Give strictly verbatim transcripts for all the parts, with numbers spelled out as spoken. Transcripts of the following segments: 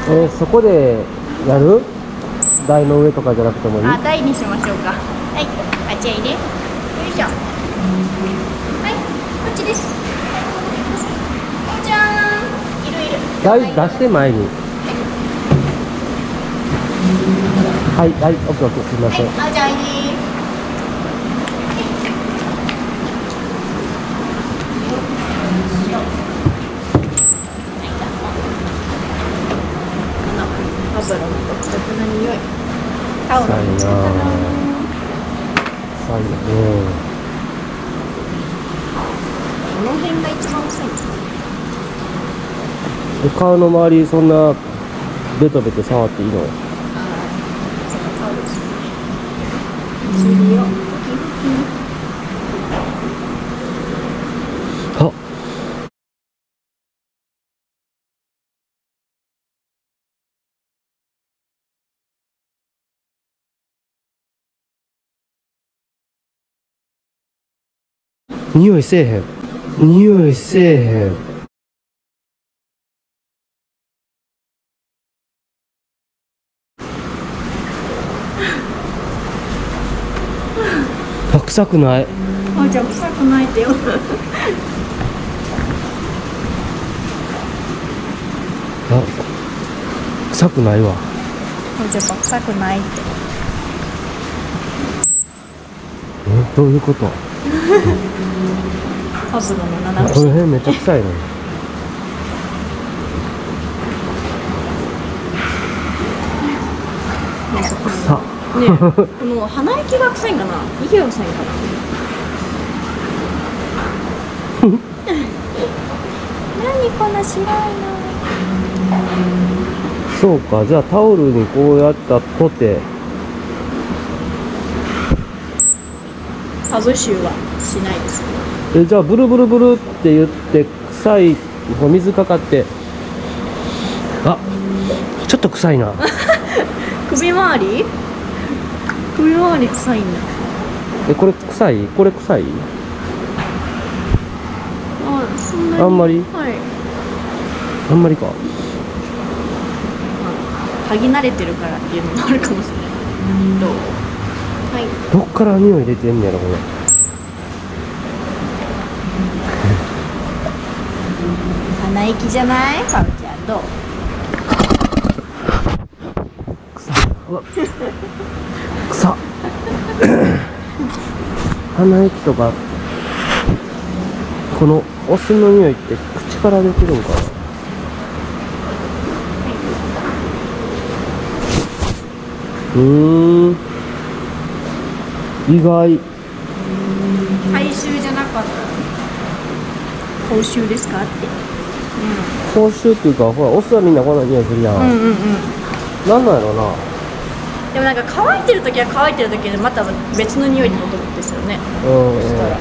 えー、そこでやる？台の上とかじゃなくてもいい？ あ、台にしましょうか。はい、あっちへ入れ。よいしょ。はい、こっちです。じゃーん。いるいる。 台出して前に。はい、はい、オッケーオッケー、すみません。 はい、あ、じゃあ入れ。油の独特な匂い。タオル臭いなぁ。臭いよね。 この辺が一番臭いんですかね。 で、顔の周りそんなベトベト触っていいの？ ああ、そのタオルですね。次をあ、匂いせえへん。匂いせえへん。あ、臭くない。 あ、じゃあ臭くないってよ。 あ、臭くないわ。 あ、じゃあ臭くないって。 え、どういうこと？ 油の七この辺めっちゃ臭いの。臭っ。 ねえ、この鼻息が臭いんかな、息が臭いんかな。何この白いの。 そうか、じゃあタオルにこうやったとて。 ハブ臭はしないです。 え、じゃあブルブルブルって言って臭い、水かかって。あ、ちょっと臭いな。 首周り？首周り臭いんだ。 え、これ臭い？これ臭い？ あ、そんなに。 あんまり？ はい。 あんまりか。 嗅ぎ慣れてるからっていうのもあるかもしれない。どう？はい。 どっから匂い出てんねやろこれ。 鼻息じゃない？かおちゃんどう？ 臭い。うわ。臭っ。鼻息とかこのお酢の匂いって口から出てるんかな。うーん、意外。 回収じゃなかった。口臭ですかって。 口臭っていうか、ほらお酢はみんなこんな匂いするやん。 うんうんうんうん。 なんなんやろな。 でもなんか乾いてる時は乾いてる時でまた別の匂いってことですよね。 うん、うん。 そしたら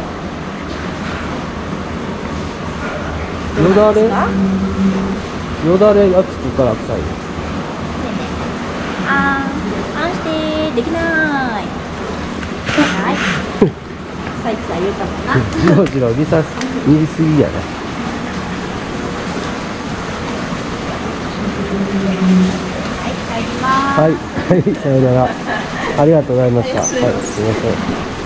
よだれ？よだれがつくから臭い。 あー、あんしてできない。はい。臭い臭い言うたもんな。 ジロジロ見さ見すぎやね。 はい、帰ります。 はい、はい、さよなら。ありがとうございました。はい、すみません。